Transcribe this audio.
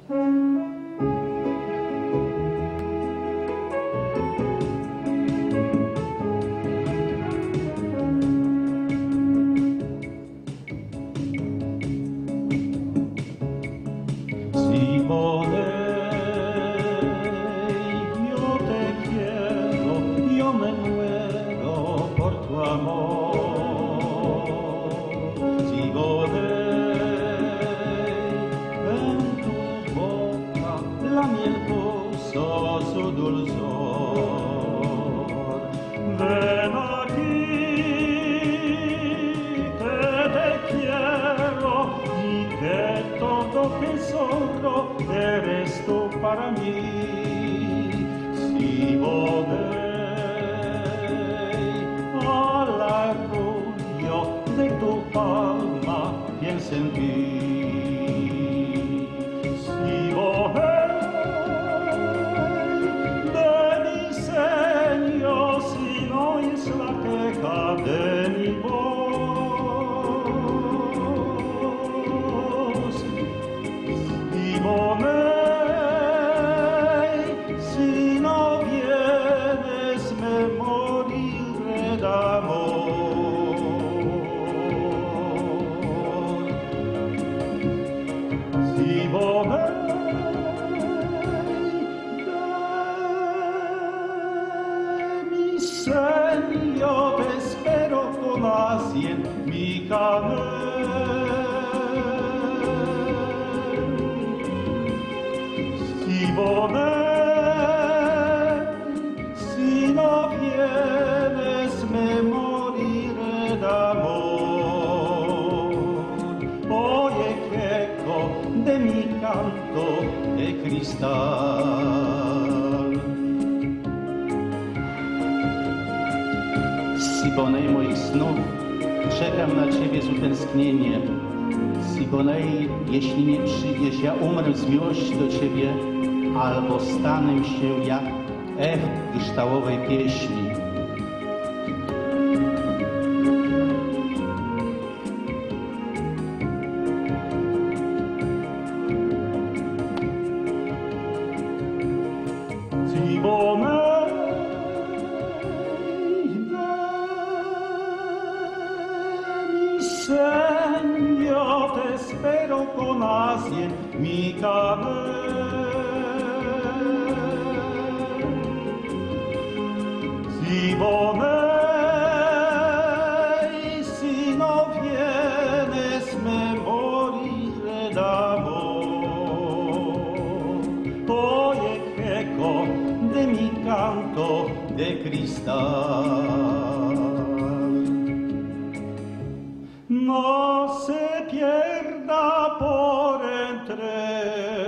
Yo te quiero, yo me muero por tu amor. En tu boca la miel puso su dulzor. Ven aquí, que te quiero y que todo tesoro eres tú para mí. Si al arrullo de tu palma piensa en ti. Si de mi seño, si no es la queja de mi voz. Si no vienes me moriré de amor. Si de mi seño te espero con ansia en mi camel. Si no vienes me moriré de amor. Oye, eco de mi canto de cristal. Sibonej moich snów, czekam na Ciebie z utęsknieniem. Sibonej, jeśli nie przyjdziesz, ja umrę z miłości do Ciebie, albo stanę się jak echo kryształowej pieśni. Señor, te espero con ansia en mi camel. Si no vienes me moriré de amor. Oye, eco de mi canto de cristal. No se pierda por entre